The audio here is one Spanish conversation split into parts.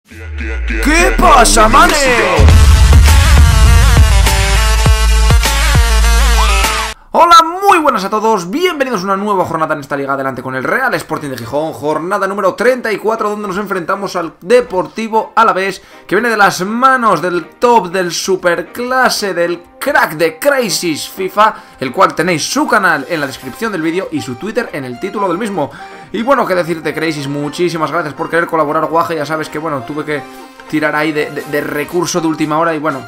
¿Qué pasa, manes? Hola, muy buenas a todos, bienvenidos a una nueva jornada en esta liga, adelante con el Real Sporting de Gijón, jornada número 34, donde nos enfrentamos al Deportivo Alavés, que viene de las manos del top, del superclase, del crack de Crazy's FIFA, el cual tenéis su canal en la descripción del vídeo y su Twitter en el título del mismo. Y bueno, qué decirte, Crazy's, muchísimas gracias por querer colaborar, guaje. Ya sabes que, bueno, tuve que tirar ahí de recurso de última hora y bueno,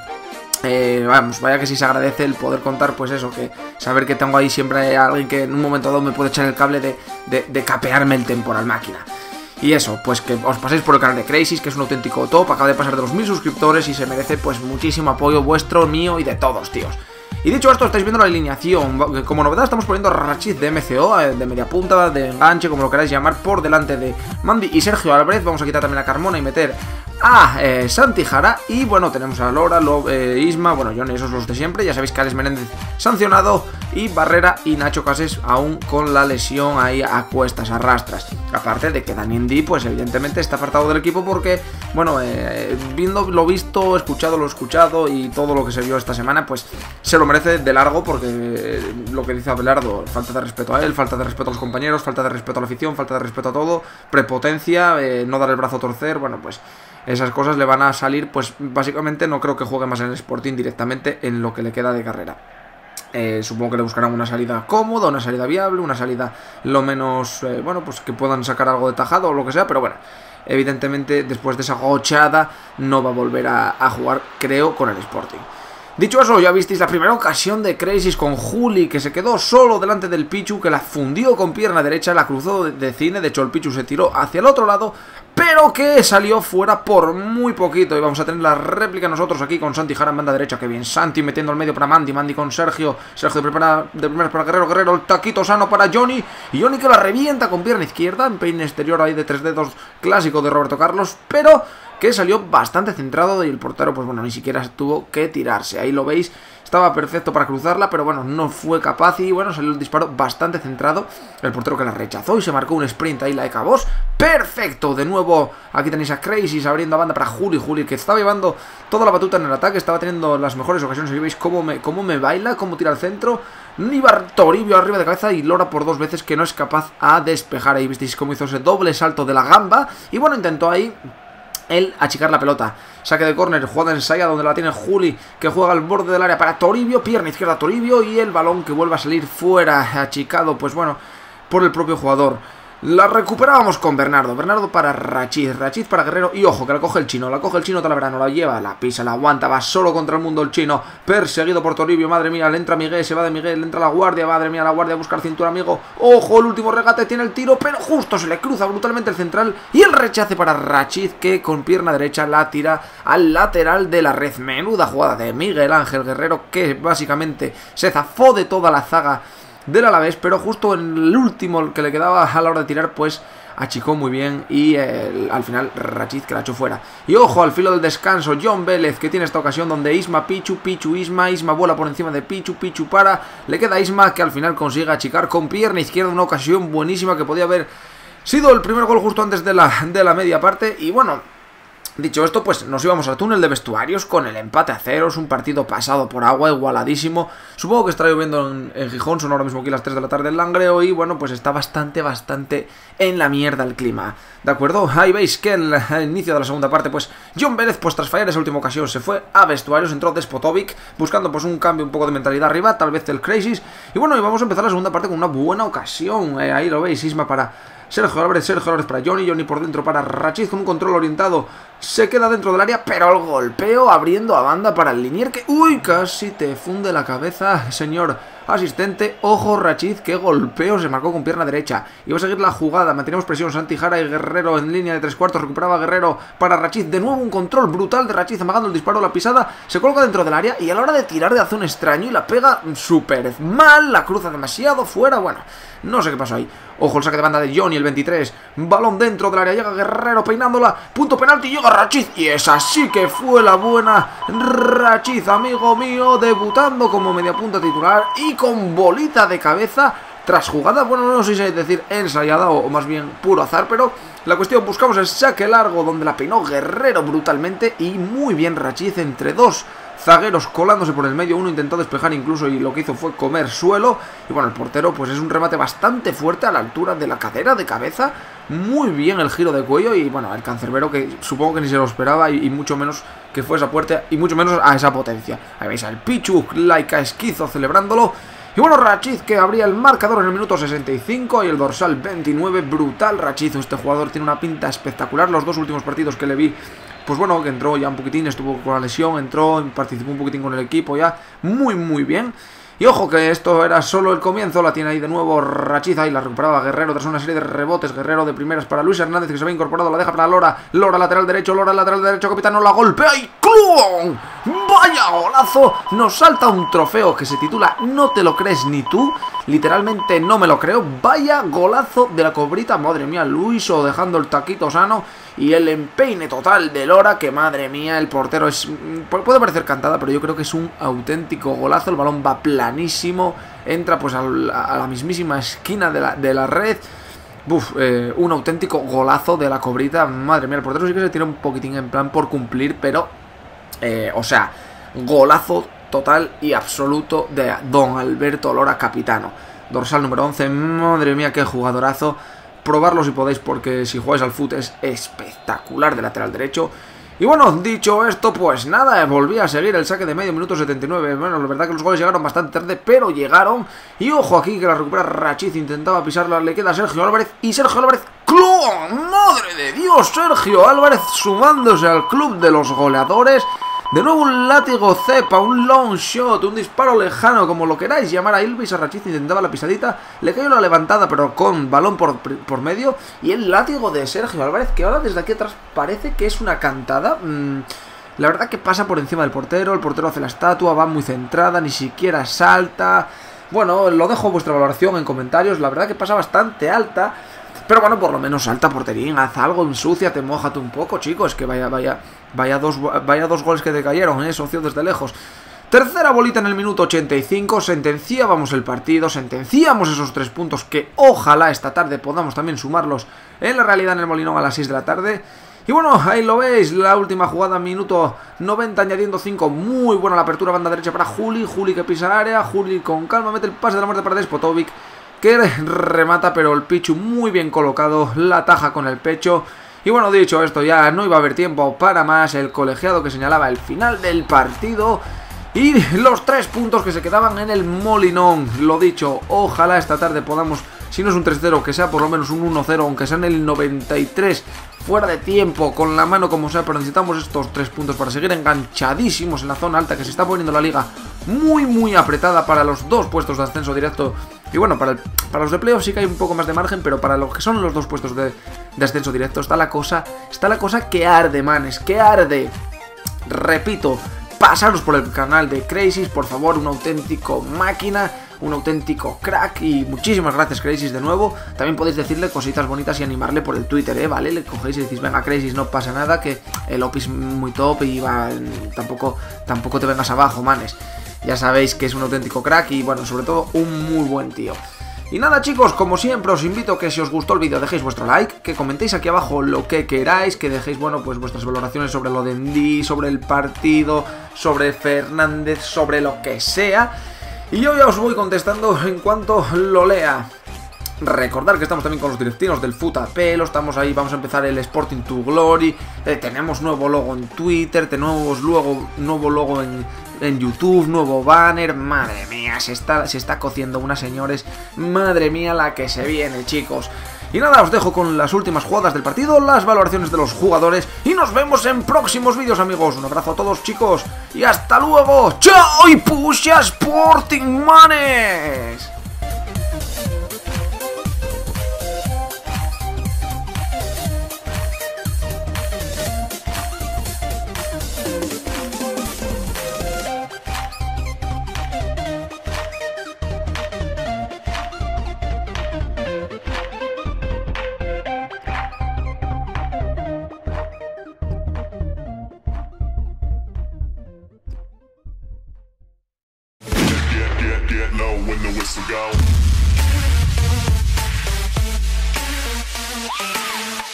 vamos, vaya que sí se agradece el poder contar, pues eso, que saber que tengo ahí siempre a alguien que en un momento dado me puede echar el cable de capearme el temporal máquina. Y eso, pues que os paséis por el canal de Crazy's, que es un auténtico top, acaba de pasar de los 1000 suscriptores y se merece pues muchísimo apoyo vuestro, mío y de todos, tíos. Y dicho esto, estáis viendo la alineación. Como novedad estamos poniendo a Rachid de MCO, de media punta, de enganche, como lo queráis llamar, por delante de Mandy y Sergio Álvarez. Vamos a quitar también a Carmona y meter a Santi Jara. Y bueno, tenemos a Lora, Isma, bueno, Johnny, esos los de siempre. Ya sabéis que Alex Menéndez sancionado y Barrera y Nacho Cases aún con la lesión ahí a cuestas, a rastras. Aparte de que Dani Ndi, pues evidentemente está apartado del equipo porque, bueno, viendo lo visto, escuchado lo escuchado y todo lo que se vio esta semana, pues se lo merece de largo, porque lo que dice Abelardo, falta de respeto a él, falta de respeto a los compañeros, falta de respeto a la afición, falta de respeto a todo, prepotencia, no dar el brazo a torcer, bueno, pues esas cosas le van a salir, pues básicamente no creo que juegue más en el Sporting directamente en lo que le queda de carrera. Supongo que le buscarán una salida cómoda, una salida viable, una salida lo menos, bueno, pues que puedan sacar algo de tajado o lo que sea, pero bueno, evidentemente después de esa gocheada no va a volver a jugar, creo, con el Sporting. Dicho eso, ya visteis la primera ocasión de Crazy's con Juli, que se quedó solo delante del Pichu, que la fundió con pierna derecha, la cruzó de cine. De hecho el Pichu se tiró hacia el otro lado, pero que salió fuera por muy poquito. Y vamos a tener la réplica nosotros aquí con Santi Jara en banda derecha. Que bien, Santi metiendo al medio para Mandy, Mandy con Sergio de primeras para Guerrero, Guerrero, el taquito sano para Johnny, y Johnny que la revienta con pierna izquierda, en peine exterior ahí de 3 dedos, clásico de Roberto Carlos, pero que salió bastante centrado y el portero, pues bueno, ni siquiera tuvo que tirarse. Ahí lo veis, estaba perfecto para cruzarla, pero bueno, no fue capaz y bueno, salió el disparo bastante centrado. El portero que la rechazó y se marcó un sprint ahí, la de Cabos. ¡Perfecto! De nuevo, aquí tenéis a Crazy's abriendo a banda para Juli, que estaba llevando toda la batuta en el ataque, estaba teniendo las mejores ocasiones. Y veis cómo me baila, cómo tira al centro. Iba Toribio arriba de cabeza y Lora por 2 veces que no es capaz a despejar. Ahí visteis cómo hizo ese doble salto de la gamba y bueno, intentó ahí el achicar la pelota. Saque de córner, jugada ensayada donde la tiene Juli, que juega al borde del área para Toribio, pierna izquierda Toribio y el balón que vuelve a salir fuera, achicado, pues bueno, por el propio jugador. La recuperábamos con Bernardo para Rachid para Guerrero y ojo que la coge el chino Talaverano, la lleva, la pisa, la aguanta, va solo contra el mundo el chino, perseguido por Toribio, madre mía, le entra Miguel, se va de Miguel, le entra la guardia, madre mía, la guardia a buscar cintura, amigo, ojo, el último regate, tiene el tiro, pero justo se le cruza brutalmente el central y el rechace para Rachid, que con pierna derecha la tira al lateral de la red. Menuda jugada de Miguel Ángel Guerrero, que básicamente se zafó de toda la zaga del Alavés, pero justo en el último que le quedaba a la hora de tirar, pues achicó muy bien y al final Rachid que la echó fuera. Y ojo, al filo del descanso, John Vélez, que tiene esta ocasión donde Isma, Pichu, Isma vuela por encima de Pichu, le queda a Isma, que al final consigue achicar con pierna izquierda, una ocasión buenísima que podía haber sido el primer gol justo antes de la media parte. Y bueno, dicho esto, pues nos íbamos al túnel de vestuarios con el empate a ceros, un partido pasado por agua, igualadísimo. Supongo que estará lloviendo en Gijón, son ahora mismo aquí las 3 de la tarde en Langreo y bueno, pues está bastante en la mierda el clima, ¿de acuerdo? Ahí veis que en el inicio de la segunda parte, pues John Vélez, pues tras fallar esa última ocasión, se fue a vestuarios, entró Despotovic, buscando pues un cambio un poco de mentalidad arriba, tal vez el Crazy's, y bueno, y vamos a empezar la segunda parte con una buena ocasión, ahí lo veis, Isma para Sergio Álvarez para Johnny por dentro para Rachid con un control orientado, se queda dentro del área, pero el golpeo abriendo a banda para el Linier que, uy, casi te funde la cabeza, señor asistente. Ojo Rachid, que golpeo, se marcó con pierna derecha. Iba a seguir la jugada, mantenemos presión, Santi Jara y Guerrero en línea de 3/4, recuperaba Guerrero para Rachid, de nuevo un control brutal de Rachid, amagando el disparo, la pisada, se coloca dentro del área y a la hora de tirar hace un extraño y la pega súper mal, la cruza demasiado fuera, bueno, no sé qué pasó ahí. Ojo el saque de banda de Johnny, el 23, balón dentro del área, llega Guerrero peinándola, punto penalti, llega Rachid y esa sí que fue la buena. Rachid, amigo mío, debutando como mediapunta titular y con bolita de cabeza tras jugada, bueno, no sé si decir ensayada o más bien puro azar, pero La cuestión, buscamos el saque largo donde la peinó Guerrero brutalmente y muy bien Rachiz entre dos zagueros colándose por el medio. Uno intentó despejar incluso y lo que hizo fue comer suelo. Y bueno, el portero pues es un remate bastante fuerte a la altura de la cadera, de cabeza. Muy bien el giro de cuello y bueno, el cancerbero que supongo que ni se lo esperaba y mucho menos que fue esa puerta y mucho menos a esa potencia. Ahí veis al Pichu, Laika Esquizo celebrándolo. Y bueno, Rachiz que abría el marcador en el minuto 65 y el dorsal 29, brutal Rachiz. Este jugador tiene una pinta espectacular. Los dos últimos partidos que le vi, pues bueno, que entró ya un poquitín, estuvo con la lesión, entró, participó un poquitín con el equipo ya, muy bien. Y ojo que esto era solo el comienzo, la tiene ahí de nuevo Rachiz, ahí la recuperaba Guerrero tras una serie de rebotes, Guerrero de primeras para Luis Hernández que se había incorporado, la deja para Lora, Lora lateral derecho, capitán, no la golpea y ¡clum! ¡Vaya golazo! Nos salta un trofeo que se titula No te lo crees ni tú, literalmente no me lo creo, vaya golazo de la cobrita, madre mía, Luiso dejando el taquito sano y el empeine total de Lora, que madre mía, el portero es... puede parecer cantada, pero yo creo que es un auténtico golazo, el balón va planísimo, entra pues a la mismísima esquina de la red. Un auténtico golazo de la cobrita, madre mía, el portero sí que se tira un poquitín en plan por cumplir, pero, o sea, golazo total y absoluto de Don Alberto Lora, capitano. Dorsal número 11, madre mía, qué jugadorazo. Probarlo si podéis porque si jugáis al fut es espectacular de lateral derecho. Y bueno, dicho esto, pues nada, volví a seguir el saque de medio, minuto 79. Bueno, la verdad que los goles llegaron bastante tarde, pero llegaron. Y ojo aquí que la recupera Rachiz, intentaba pisarla, le queda a Sergio Álvarez. Y Sergio Álvarez, ¡club! ¡Madre de Dios! Sergio Álvarez sumándose al club de los goleadores. De nuevo un látigo cepa, un long shot, un disparo lejano, como lo queráis llamar. A Ilvis, a Rachiz intentaba la pisadita, le cayó la levantada pero con balón por medio. Y el látigo de Sergio Álvarez, que ahora desde aquí atrás parece que es una cantada. La verdad que pasa por encima del portero, el portero hace la estatua, va muy centrada, ni siquiera salta. Bueno, lo dejo a vuestra valoración en comentarios, la verdad que pasa bastante alta. Pero bueno, por lo menos salta porterín, haz algo, ensúciate, mójate un poco, chicos. Que vaya dos goles que te cayeron, socio, desde lejos. Tercera bolita en el minuto 85, sentenciábamos el partido, sentenciamos esos 3 puntos que ojalá esta tarde podamos también sumarlos en la realidad en el Molinón a las 6 de la tarde. Y bueno, ahí lo veis, la última jugada, minuto 90, añadiendo 5, muy buena la apertura, banda derecha para Juli que pisa área, Juli con calma, mete el pase de la muerte para Despotovic, que remata, pero el Pichu muy bien colocado, la taja con el pecho. Y bueno, dicho esto, ya no iba a haber tiempo para más, el colegiado que señalaba el final del partido y los 3 puntos que se quedaban en el Molinón. Lo dicho, ojalá esta tarde podamos, si no es un 3-0, que sea por lo menos un 1-0, aunque sea en el 93, fuera de tiempo, con la mano como sea, pero necesitamos estos 3 puntos para seguir enganchadísimos en la zona alta, que se está poniendo la liga muy apretada para los 2 puestos de ascenso directo. Y bueno, para los de playoff sí que hay un poco más de margen, pero para los que son los 2 puestos de ascenso directo está la cosa que arde, manes, que arde. Repito, pasaros por el canal de Crazy, por favor, un auténtico máquina, un auténtico crack. Y muchísimas gracias, Crazy, de nuevo. También podéis decirle cositas bonitas y animarle por el Twitter, ¿vale? Le cogéis y decís, venga, Crazy, no pasa nada, que el OPI es muy top y tampoco te vengas abajo, manes. Ya sabéis que es un auténtico crack y, bueno, sobre todo, un muy buen tío. Y nada, chicos, como siempre, os invito a que si os gustó el vídeo dejéis vuestro like, que comentéis aquí abajo lo que queráis, que dejéis, bueno, pues vuestras valoraciones sobre lo de Ndí, sobre el partido, sobre Fernández, sobre lo que sea. Y yo ya os voy contestando en cuanto lo lea. Recordar que estamos también con los directivos del Fut a pelo, estamos ahí, vamos a empezar el Sporting to Glory, tenemos nuevo logo en Twitter, tenemos nuevo logo en YouTube, nuevo banner, madre mía, se está cociendo unas, señores, madre mía la que se viene, chicos. Y nada, os dejo con las últimas jugadas del partido, las valoraciones de los jugadores y nos vemos en próximos vídeos, amigos. Un abrazo a todos, chicos, y hasta luego. ¡Chao! Y Pusha Sporting, manes. Get low when the whistle go.